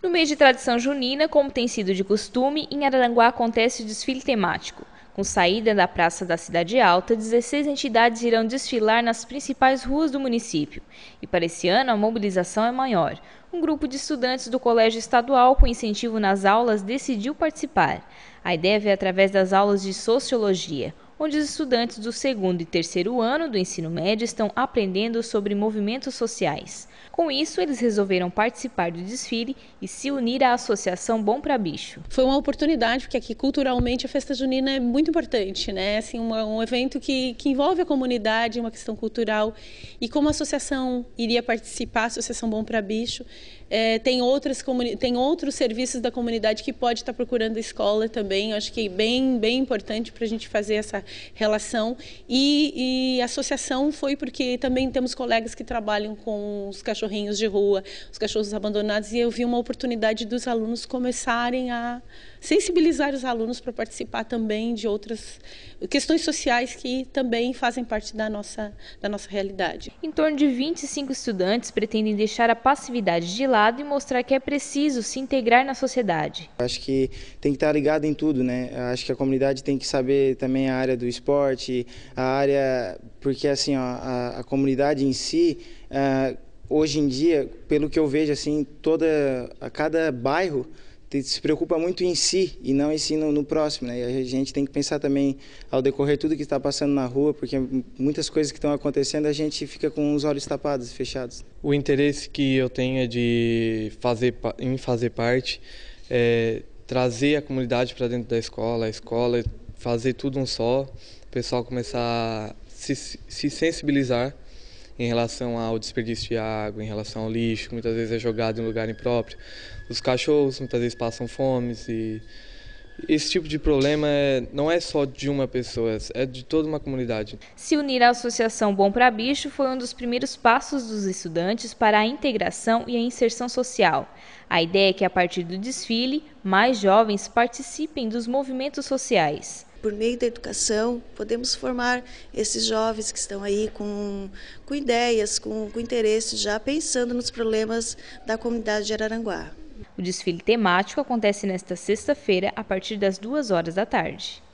No mês de tradição junina, como tem sido de costume, em Araranguá acontece o desfile temático. Com saída da Praça da Cidade Alta, 16 entidades irão desfilar nas principais ruas do município. E para esse ano, a mobilização é maior. Um grupo de estudantes do Colégio Estadual, com incentivo nas aulas, decidiu participar. A ideia veio através das aulas de Sociologia, onde os estudantes do segundo e terceiro ano do ensino médio estão aprendendo sobre movimentos sociais. Com isso, eles resolveram participar do desfile e se unir à Associação Bom Pra Bicho. Foi uma oportunidade, porque aqui culturalmente a festa junina é muito importante, né? Assim, um evento que envolve a comunidade, uma questão cultural. E como a associação iria participar, a Associação Bom Pra Bicho, tem outros serviços da comunidade que pode estar procurando a escola também. Eu acho que é bem importante para a gente fazer essa relação. E a associação foi porque também temos colegas que trabalham com os cachorrinhos de rua, os cachorros abandonados, e eu vi uma oportunidade dos alunos começarem a sensibilizar os alunos para participar também de outras questões sociais que também fazem parte da nossa realidade. Em torno de 25 estudantes pretendem deixar a passividade de lado e mostrar que é preciso se integrar na sociedade. Acho que tem que estar ligado em tudo, né? Acho que a comunidade tem que saber também a área do esporte, a área, porque assim, ó, a comunidade em si, hoje em dia, pelo que eu vejo, assim, a cada bairro se preocupa muito em si e não em si no próximo, né? E a gente tem que pensar também ao decorrer tudo que está passando na rua, porque muitas coisas que estão acontecendo a gente fica com os olhos tapados, fechados. O interesse que eu tenho é de fazer parte, trazer a comunidade para dentro da escola, a escola fazer tudo um só, o pessoal começar a se sensibilizar em relação ao desperdício de água, em relação ao lixo, que muitas vezes é jogado em lugar impróprio. Os cachorros muitas vezes passam fome e esse tipo de problema não é só de uma pessoa, é de toda uma comunidade. Se unir à Associação Bom Pra Bicho foi um dos primeiros passos dos estudantes para a integração e a inserção social. A ideia é que, a partir do desfile, mais jovens participem dos movimentos sociais. Por meio da educação, podemos formar esses jovens que estão aí com ideias, com interesses, já pensando nos problemas da comunidade de Araranguá. O desfile temático acontece nesta sexta-feira, a partir das 2 horas da tarde.